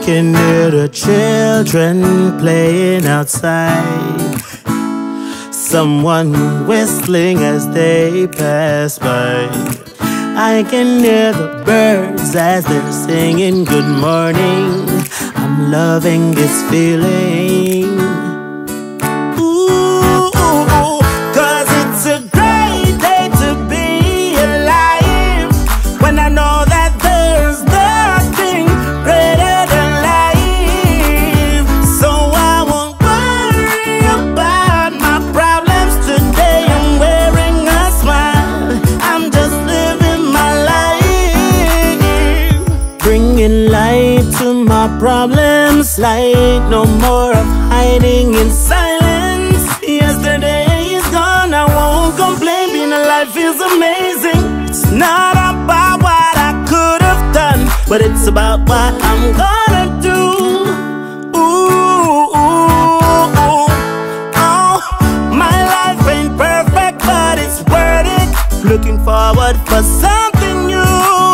can hear the children playing outside, someone whistling as they pass by. I can hear the birds as they're singing good morning. I'm loving this feeling. Ooh, 'cause it's a great day to be alive, when I know that there's nothing greater than life. So I won't worry about my problems today. I'm wearing a smile, I'm just living my life, bringing light to my problems. Light, no more of hiding in silence. Yesterday is gone, I won't complain. Being alive feels amazing. It's not about what I could have done, but it's about what I'm gonna do. Ooh, oh, my life ain't perfect, but it's worth it. Looking forward for something new,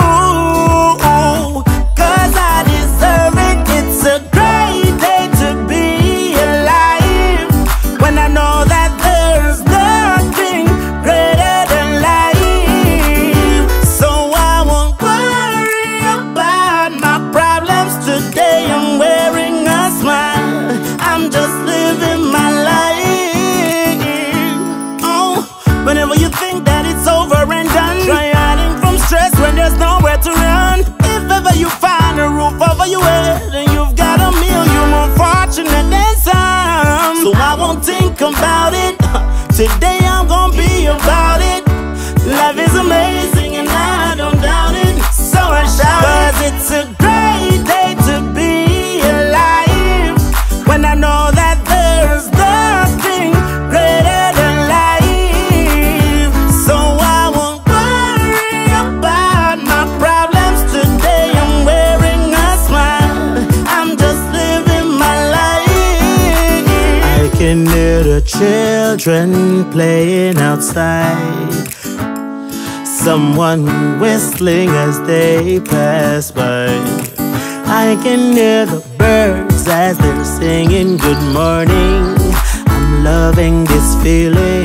'cause I deserve it. It's a great day to be alive, when I know that there's nothing greater than life. So I won't worry about my problems today. I'm wearing a smile, I'm just living my life. Oh, whenever you think that it's over and done, try hiding from stress when there's nowhere to run. If ever you find a roof over your head and you've got a meal, you're more fortunate than some. So I won't think about it. Today I'm gonna be about it. Life is amazing and I don't doubt it. So I shout, 'cause it's a great day to be alive, when I know that there's nothing greater than life. So I won't worry about my problems today. I'm wearing a smile, I'm just living my life. I can hear the children playing outside, someone whistling as they pass by. I can hear the birds as they're singing good morning. I'm loving this feeling.